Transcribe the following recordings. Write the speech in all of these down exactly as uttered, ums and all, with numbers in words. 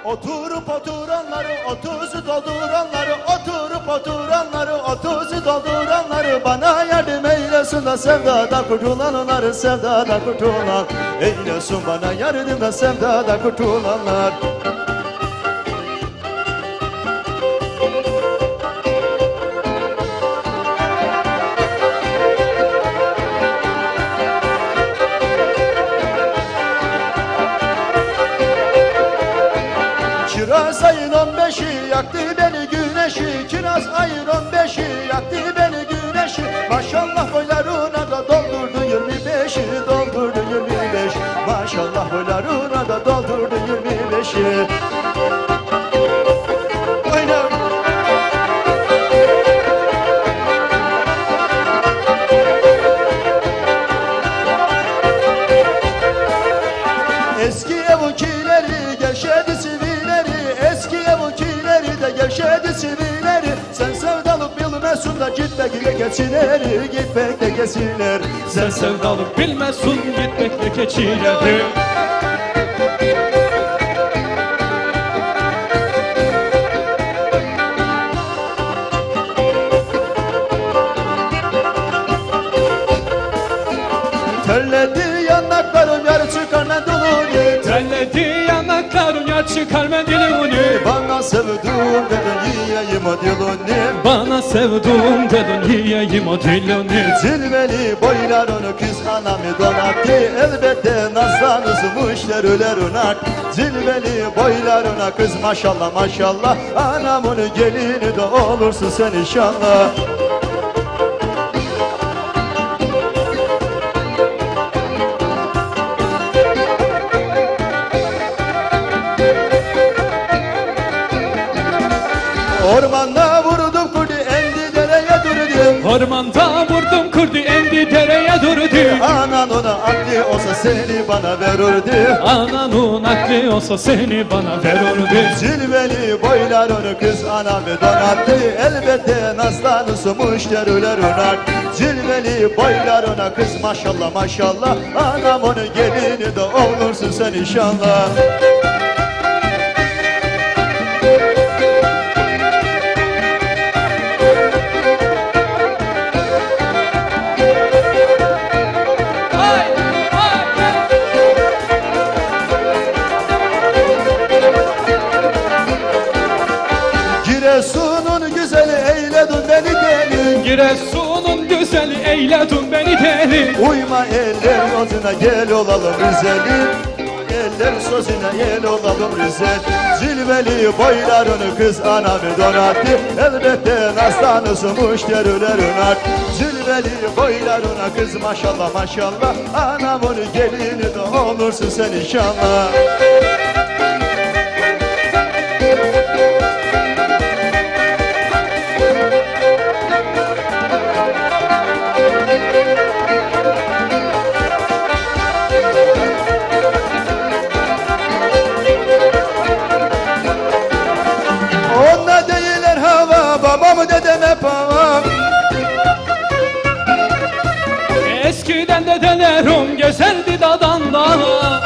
Oturup oturanları, otuzu dolduranları, oturup oturanları, otuzu dolduranları bana yardım eylesin da sevdadan kurtulanlar, sevdadan kurtulan eylesin bana yardım da sevdadan kurtulanlar. Kiraz ayın on beşi yaktı beni güneşi, kiraz ayın on beşi yaktı beni güneşi. Maşallah boylarına da doldurdu yirmi beşi, doldurdu yirmi beş. Maşallah boylarına da doldurdu yirmi beşi. Oyna. Eski evukileri gevşedi sivileri, eski evukileri de gevşedi sivileri. Sen sevdalık bilmesin da gitmekle geçileri, gitmekle geçiler. Sen sevdalık bilmesin gitmekle geçileri. Terledi yanaklarım yar çıkar mendilini, Terledi yanaklarım yar çıkar mendilini. bana sevduğum dedin yiyeyim o dilini, Bana sevduğum dedin yiyeyim o dilini. Cilveli boylarını kız anamı donattı, elbette nazlanızı müşteriler unak. Cilveli boylarına kız maşallah maşallah, anamın gelini de olursun sen inşallah. Ormanda vurdum kurdu endi dereye durdu, Ormanda vurdum kurdu endi dereye durdu. anan ona aklı olsa seni bana verirdi. Ananın aklı olsa seni bana verirdi. Cilveli boylarını kız anamı donattı, elbette nazlanısı müşteriler unak. Cilveli boylarına kız maşallah maşallah, anamın gelini de olursun sen inşallah. Giresun'un güzeli eyledin beni deli, Giresun'un güzeli eyledin beni deli. uyma eller sözüne gel olalım Rizeli, eller sözüne gel olalım Rizel. Cilveli boylarını kız anamı donattı, elbette nazlanısı müşteriler unak. Cilveli boylarına kız maşallah maşallah, anamın gelini de olursun sen inşallah. Onunla değiller hava, babamı dedem hep hava. Eskiden dedelerim gezerdi dağdan dağa.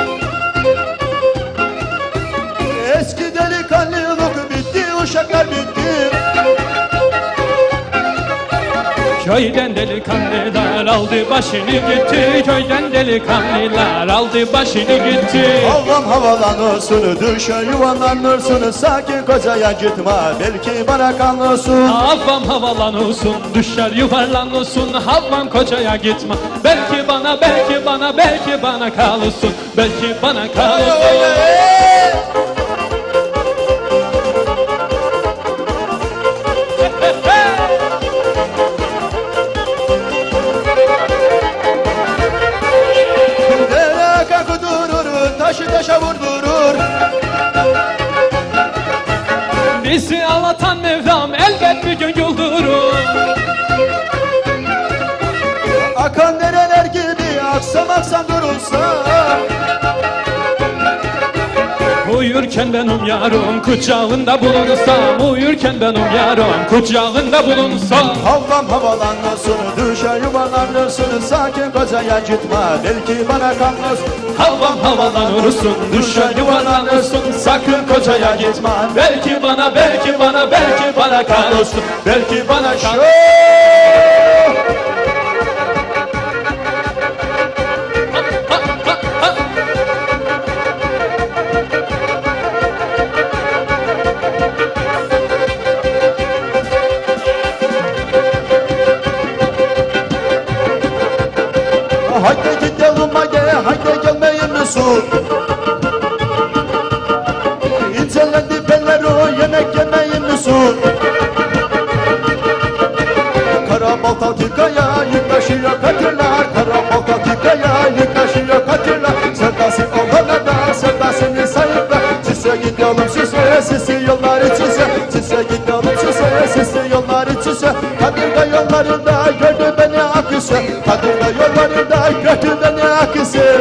Eski delikanlılık bitti, uşaklar bitti. Köyden delikanlılar aldı başını gitti. Köyden delikanlılar aldı başını gitti. Havam havalanırsın, düşer yuvarlanırsın. Sakin kocaya gitme, belki bana kalırsın. Havam havalanırsın, düşer yuvarlanırsın. Havam kocaya gitme. Belki bana, belki bana, belki bana kalırsın. Belki bana kalırsın. Dere kalkı durur, taşı taşa vurdurur. Bizi ağlatan Mevlam elbet bir gün güldürür. Akan dereler gibi aksam aksam durulsa. Huyu uyurken benim yarım kucağında bulunsam, uyurken benim yarım kucağında bulunsam. Havlam havalanırsın, düşer yuvarlanırsın, sakin kocaya gitme, belki bana kalmazsın. Havlam havalanırsın, düşer yuvarlanırsın, sakın kocaya gitme. Belki bana, belki bana, belki bana kalırsın, belki bana kalırsın. Haydi gidelim haydi, haydi gelmeyin misin? İncelendi belleri o, yemek yemeyin misin? Karabalta tikaya, yük taşıyor katırlar. Karabalta tikaya, yük taşıyor katırlar. Sevdası olana da, sevdasını sayıklar. Size gidelim size, sizi yollar içinse. Size gidelim size, sizi yollar içinse. Kadırga yollarında gördü beni akısı. Kadırga yollarında gördü beni akısı.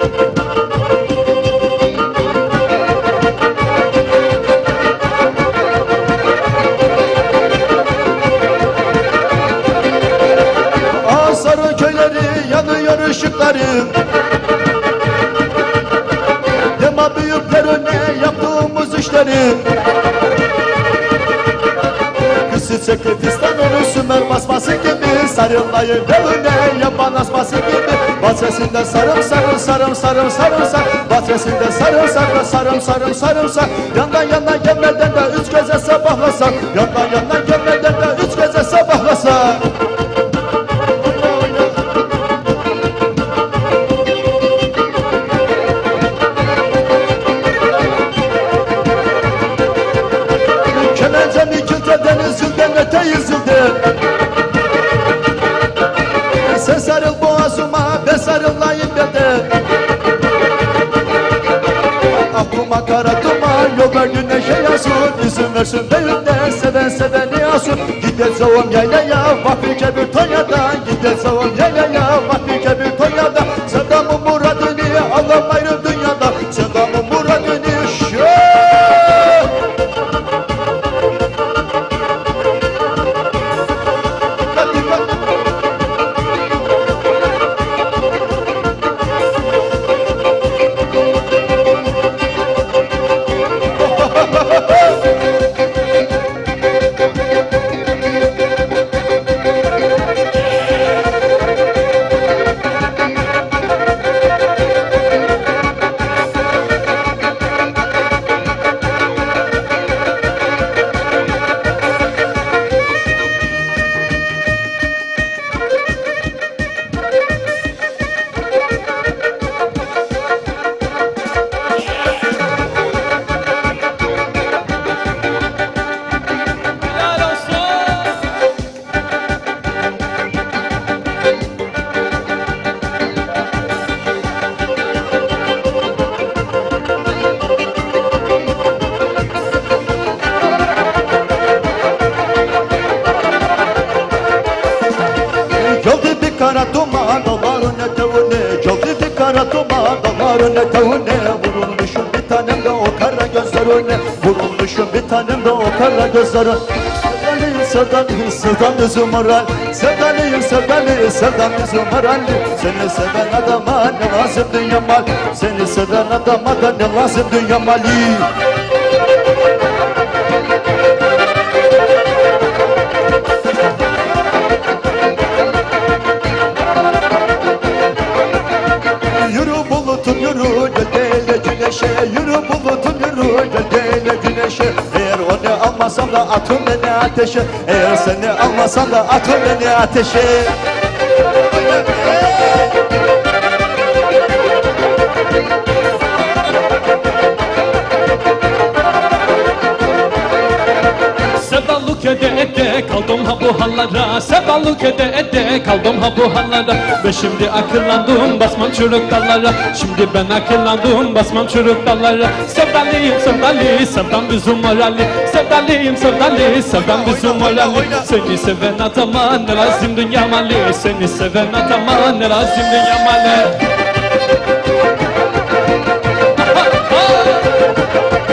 Ağzarı köyleri yanıyor ışıkları. Dema büyüklerine yaptığımız işleri. Kızı çekip fistan onu sümer basması gibi. Sarılayı devine yaban asması gibi. Bahçesinde sarım sarım sarım sarım sarımsak. Bahçesinde sarım sarım sarım sarım sarımsak. Yandan yandan gelmeden de üç gece sabahlasak. Yandan yandan gelmeden de üç gece sabahlasak. Kemencemi külteden üzüldüm öte yüzüldüm. Sen sarıl boğazıma, ben sarılayım belden. Aklıma kara duman, yol ver güneşe yansın. İzin versin düğünden, seven seveni alsın. Gideceğim yaylaya, vakti kebir Tonya'dan. Gideceğim yaylaya, vakti kebir Tonya'dan. Sevdamın muradını alamayırım dünyada. Sevdamın muradını şöyle. Kara duman dağların eteğine, geldi bir kara duman dağların eteğine. Vurulmuşum bir tanem de o kara gözlerine, vurulmuşum bir tanem de o kara gözlerine. Sevdanıyım sevdanıyım sevdanı zümaral, sevdanıyım sevdanıyım sevdanı zümaral. Seni seven adama ne lazım dünya mal, seni seven adama da ne lazım dünya mali. Yürü gölgeyle güneşe, yürü bulutum yürü gölgeyle güneşe. Eğer onu almasam da atın beni ateşe, eğer seni almasam da atın beni ateşe. Sevdalık ede ede kaldım ha bu hallara, sevdalık ede ede kaldım ha bu hallara. Ve şimdi akıllandım basmam çürük dallara, şimdi ben akıllandım basmam çürük dallara. Sevdalıyım sevdalı sevdam bizim morali, sevdalıyım sevdalı sevdam bizim morali. Seni seven adama ne lazım dünya mali, seni seven adama ne lazım dünya mali.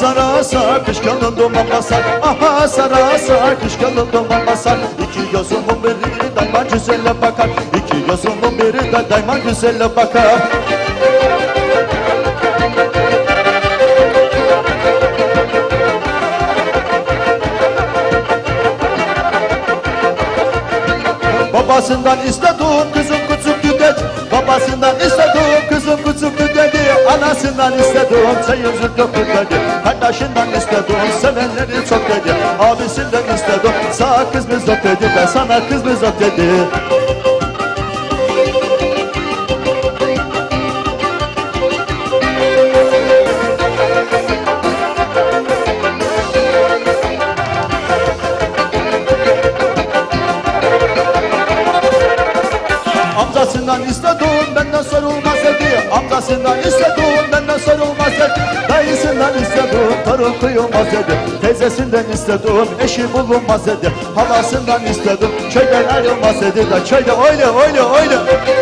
sararsa kış kalın duman basar. Aha sararsa kış kalın duman basar. İki gözümün biri daima güzelle bakar. İki gözümün biri de daima güzelle bakar. Babasından istedim kızım küçüktü dedi. Babasından istedim kızım küçüktü dedi. Anasından istedim sen yüzün döktü dedi. Kardeşinden istedim sevenleri çok dedi. Abisinden istedim sağ kız mı zot dedi. Ben sana kız mı zot dedi. Amcasından istedim benden sorulmaz dedi. Amcasından istedim benden sorulmaz dedi. Dayısından istedim torun kıyılmaz dedi. Teyzesinden istedim eşi bulunmaz dedi. Halasından istedim köyden ayrılmaz dedi. De köyde öyle öyle öyle.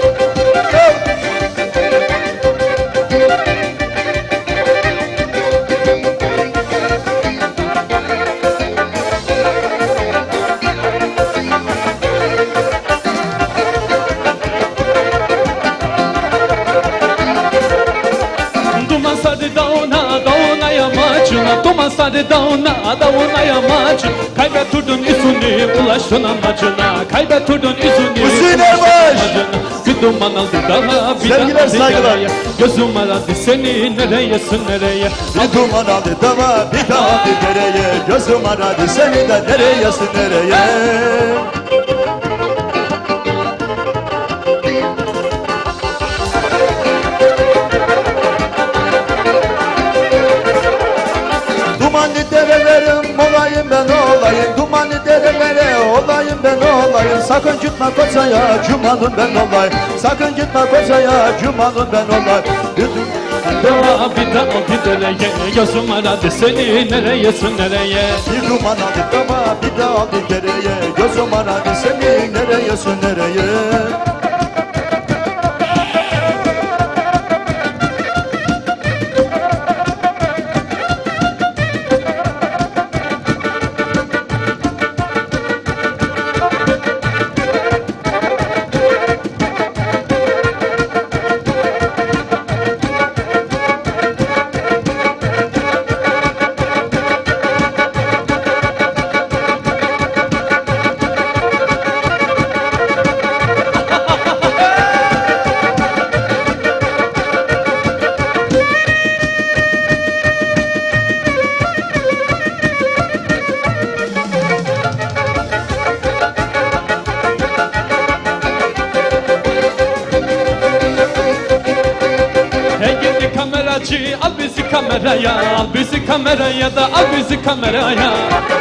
Duman sardı dağına, dağına yamaç. Kaybettirdin yüzünü, ulaştın amacına. Kaybettirdin yüzünü, Hüseyin Erbaş! Bir duman aldı daha, bir sevgiler, saygılar. Gözüm aradı seni, nereyesin nereye? Bir duman aldı dava, bir daha bir dereye. Gözüm aradı seni de nereyesin nereye? Dumanlı derelerim olayım ben olayım. Dumanlı derelere olayım ben olayım. Sakın gitme kocaya cumanın ben olayım. Sakın gitme kocaya cumanın ben olayım. Dava bir daha bir dereye, gözüm aradı seni, nereyesin nereye? Bir duman aldı dava, bir daha bir dereye. Gözüm aradı seni, nereyesin nereye? Al bizi kameraya, al bizi kameraya da al bizi kameraya.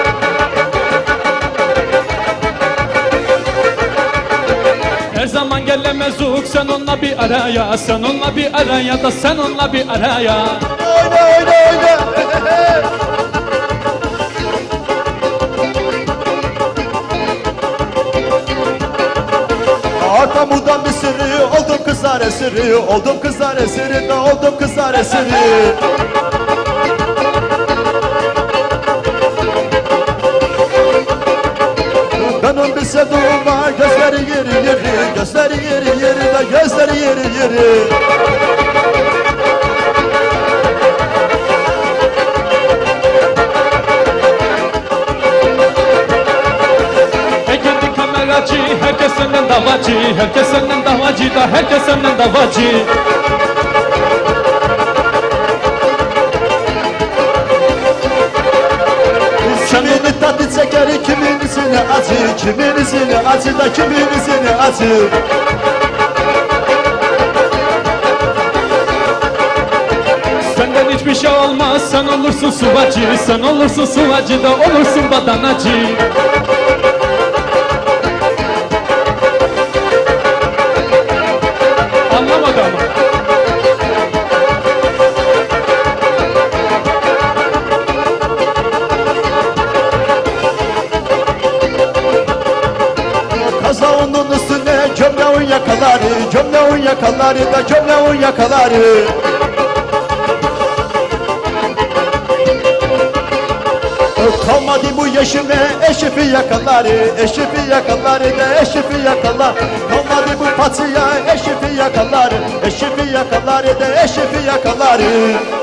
Her zaman gelemezuk sen onunla bir araya, sen onunla bir araya da sen onunla bir araya. Oyna oyna oyna. Arkamdan bir sürü oldum kızlar esiri. Oldum kızlar esiri de oldum kızlar esiri. Benim bir sevduğum var gözleri yeri yeri. Gözleri yeri yeri de gözleri yeri yeri. Herkes senden davacı, herkes senden davacı da herkes senden davacı. Kimini tatlı çeker, kiminizini acı. Kiminizini acı da kiminizini acı. Senden hiçbir şey olmaz, sen olursun suvacı. Sen olursun suvacı da olursun badanacı. Anlamadı ama. Kazağının üstüne gömleğin yakaları. Gömleğin yakaları da gömleğin yakaları. eşime eşifi yakarları, eşifi yakarları da eşifi yakarlar. Kalmadı bu patıya eşifi yakarları, eşifi yakarları da eşifi yakarları.